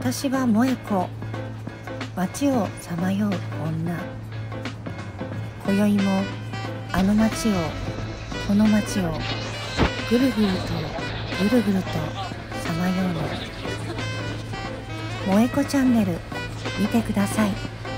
私は萌子、街をさまよう女。今宵もあの街をこの街をぐるぐるとぐるぐるとさまようの萌子チャンネル見てください。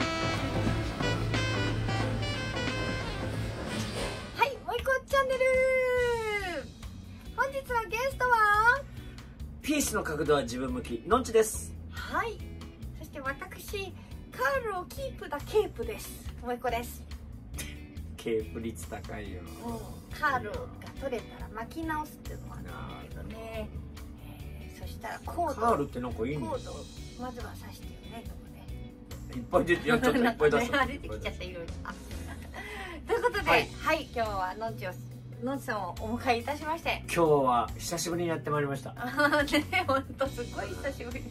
はい、萌子チャンネル。本日のゲストはピースの角度は自分向きのんちです。 はい、そして私カールをキープだケープです。萌子です。 ケープ率高いよ。 カールが取れたら巻き直すっていうのはあるんだけどね、そしたらコードカールってなんかいいんだよ。 コードをまずは刺してよね、とこでいっぱい出て、やっちゃった、いっぱい出した。 出てきちゃった、いろいろ。ということで、はい、今日はのんちさんをお迎えいたしまして、 今日は久しぶりにやってまいりました。 ね、本当すごい久しぶりです。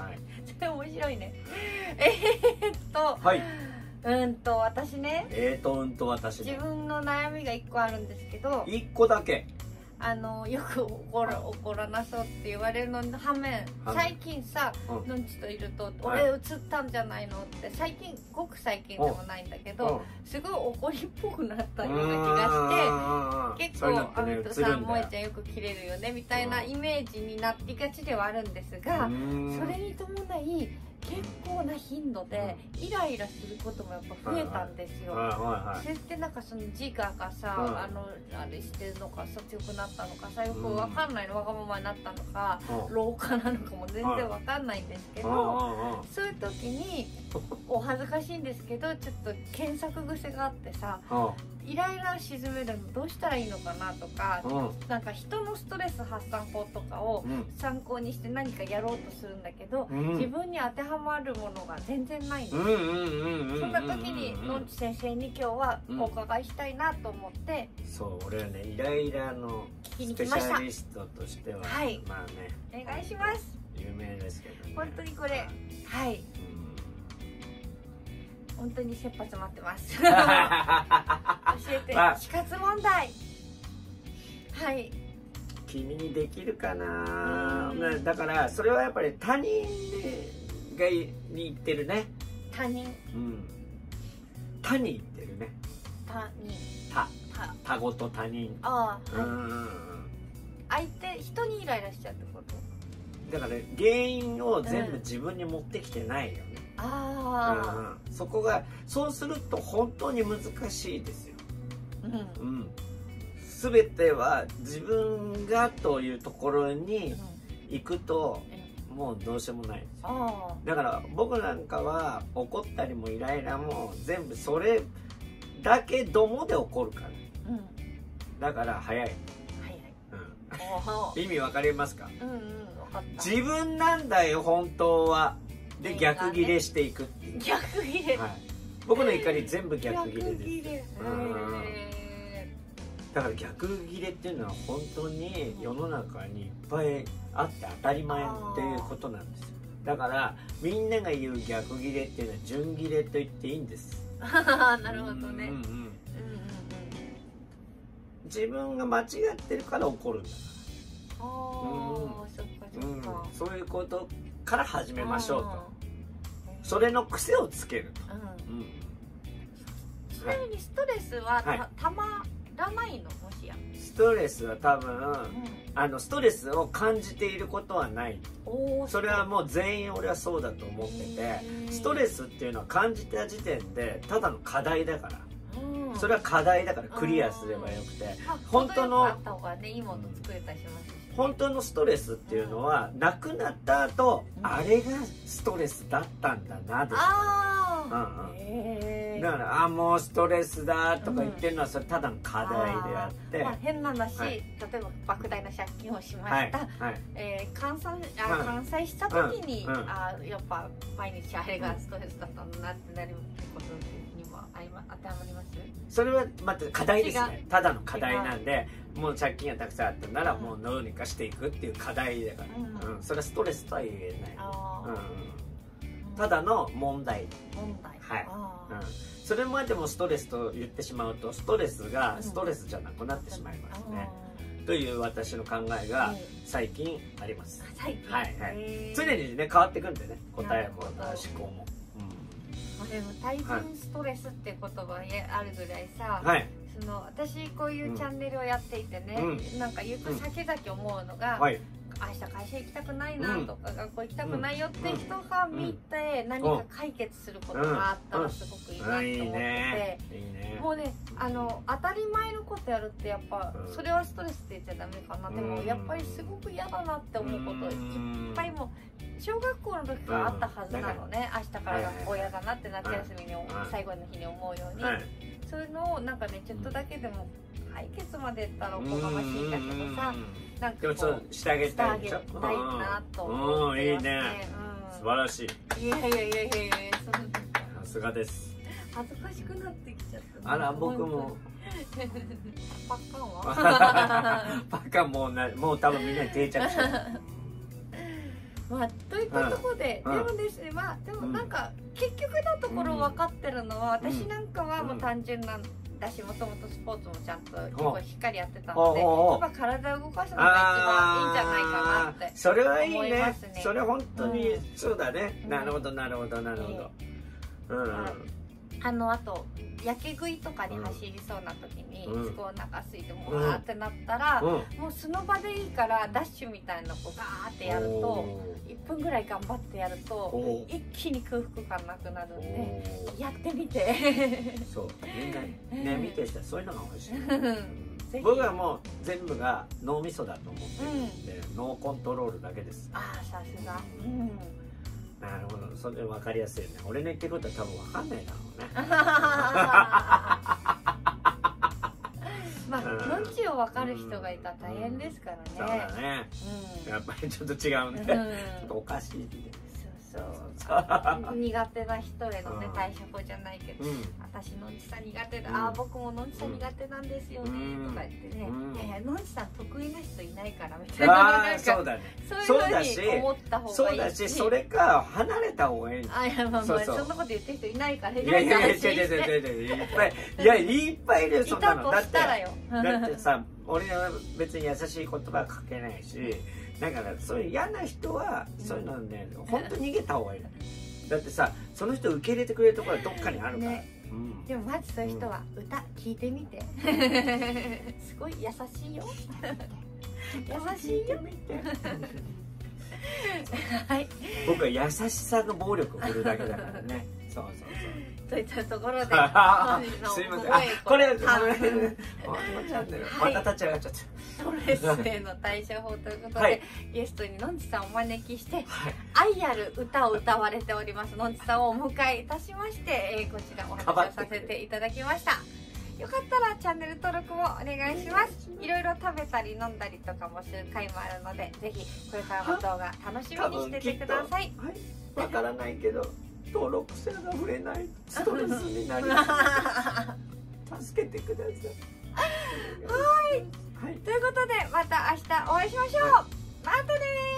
はい。 それ面白いね。 はい。 私ね、 私自分の悩みが一個あるんですけど、 一個だけ。 よく怒らなそうって言われるの反面、最近さ、のんちといると「俺映ったんじゃないの?」って最近、ごく最近でもないんだけど、すごい怒りっぽくなったような気がして、結構「あの人さ、萌ちゃんよく切れるよね」みたいなイメージになりがちではあるんですが、それに伴い結構な頻度でイライラすることもやっぱ増えたんですよ。それってなんかその自我がさ、あれしてるのかさ、強くなったのかさ、よくわかんないの、わがままになったのか、老化なのかも全然わかんないんですけど、そういう時にお恥ずかしいんですけど、ちょっと検索癖があってさ、イライラを鎮めるのどうしたらいいのかなとか、なんか人のストレス発散法とかを参考にして何かやろうとするんだけど、自分に当てはまるものが全然ないんです。そんな時にのんち先生に今日はお伺いしたいなと思って、 そう、俺はね、イライラのスペシャリストとしては、まあね、 お願いします。 有名ですけどね。 本当にこれ、はい、本当に切羽詰まってます。教えて、死活問題。はい。 君にできるかな。だからそれはやっぱり他人がに言ってるね。 他人。 他に言ってるね。他語と他人。 相手、人にイライラしちゃうってこと？ だから原因を全部自分に持ってきてないよね。そこが、そうすると本当に難しいですよ。全ては自分がというところに行くともうどうしようもないです。だから僕なんかは怒ったりもイライラも全部それだけどもで起こるから、だから早い。意味わかりますか？自分なんだよ本当は。で、逆ギレしていくっていう。 逆ギレ。 僕の怒り全部逆ギレです。だから逆ギレっていうのは本当に世の中にいっぱいあって当たり前っていうことなんですよ。だからみんなが言う逆ギレっていうのは順ギレと言っていいんです。 なるほどね。 自分が間違ってるから怒るんだから。そういうことから始めましょうと。それの癖をつけると。 ちなみにストレスはたまらないの？もしやストレスは多分、ストレスを感じていることはない。それはもう全員俺はそうだと思ってて、ストレスっていうのは感じた時点でただの課題だから、それは課題だからクリアすればよくて、本当の本当のストレスっていうのはなくなった後、あれがストレスだったんだなです。だからもうストレスだとか言ってるのはそれただの課題であって、 変な話、例えば莫大な借金をしました、完済した時にやっぱ毎日あれがストレスだったんだなってなることにも当てはまります？ それはまた課題ですね。ただの課題なんで、もう借金がたくさんあったならもうどうにかしていくっていう課題だから、それはストレスとは言えない。ただの問題。それまでもストレスと言ってしまうと、ストレスがストレスじゃなくなってしまいますね。 という私の考えが最近あります。 最近、 はいはい、常にね変わってくんでね、答えも思考も。 でも対人ストレスって言葉があるぐらいさ、 はい、 その私こういうチャンネルをやっていてね、なんか行く先々思うのが、 はい、 明日会社行きたくないなとか、学校行きたくないよって人が見て何か解決することがあったらすごくいいなと思ってて、もうね当たり前のことやるってやっぱそれはストレスって言っちゃダメかな。でもやっぱりすごく嫌だなって思うこといっぱいもう小学校の時からあったはずなのね。明日から学校嫌だなって夏休みに最後の日に思うように、そういうのをなんかねちょっとだけでも解決までったらおこがましいんだけどさ、なんかこうしてあげたいなと思ってますね。 いいね、素晴らしい。 いやいやいやいやいや、 さすがです。 恥ずかしくなってきちゃった。 あら、僕もパッカンはパッカンもう多分みんなに定着してる。 まあ、といったところで、でもですね、まあでもなんか結局のところ分かってるのは、私なんかはもう単純なんだし、もともとスポーツもちゃんと結構しっかりやってたので、やっぱ体を動かすのが一番いいんじゃないかなってそれはいい思いますね。 それ本当にそうだね。なるほどなるほどなるほど。あと焼け食いとかに走りそうな時にすごいお腹空いてもわーってなったら、もうその場でいいからダッシュみたいなのをガーってやると1分ぐらい頑張ってやると一気に空腹感なくなるんで、やってみて。 そうみんなね見てる人はそういうのが欲しい。僕はもう全部が脳みそだと思ってるんで、脳コントロールだけです。 ああ、さすが。 なるほど、それで分かりやすいね。俺の言ってることは多分分かんないだろうね。 まあ、のんちを分かる人がいたら大変ですからね。 そうだね。やっぱりちょっと違うんで、ちょっとおかしいんで。 そう苦手な人へのね対処法じゃないけど、私のんちさん苦手だ、ああ僕ものんちさん苦手なんですよねとか言ってね、いやのんちさん得意な人いないからみたいな、 そうだね、 そういうふうに思った方がいい。 そうだし、それか離れた方がいい。 あ、いやまあそんなこと言ってる人いないから。いやいやいやいやいっぱいいるよ、そんなの。だってさ、俺は別に優しい言葉かけないし、だからそういう嫌な人はそういうのね、本当に逃げた方がいい。だってさ、その人受け入れてくれるところはどっかにあるから。 でもまずそういう人は歌聴いてみて。すごい優しいよ。優しいよ。はい。僕は優しさの暴力を振るだけだからね。そう。 といったところで、 すいません。これチャンネルまた立ち上がっちゃった。 ストレスへの対処法ということで、ゲストにのんちさんをお招きして、愛ある歌を歌われておりますのんちさんをお迎えいたしまして、こちらお話をさせていただきました。よかったらチャンネル登録もお願いします。いろいろ食べたり飲んだりとかもする回もあるので、ぜひこれからも動画楽しみにしててください。 わからないけど登録者が増えないストレスになります。助けてください。 はい、ということでまた明日お会いしましょう。またねー。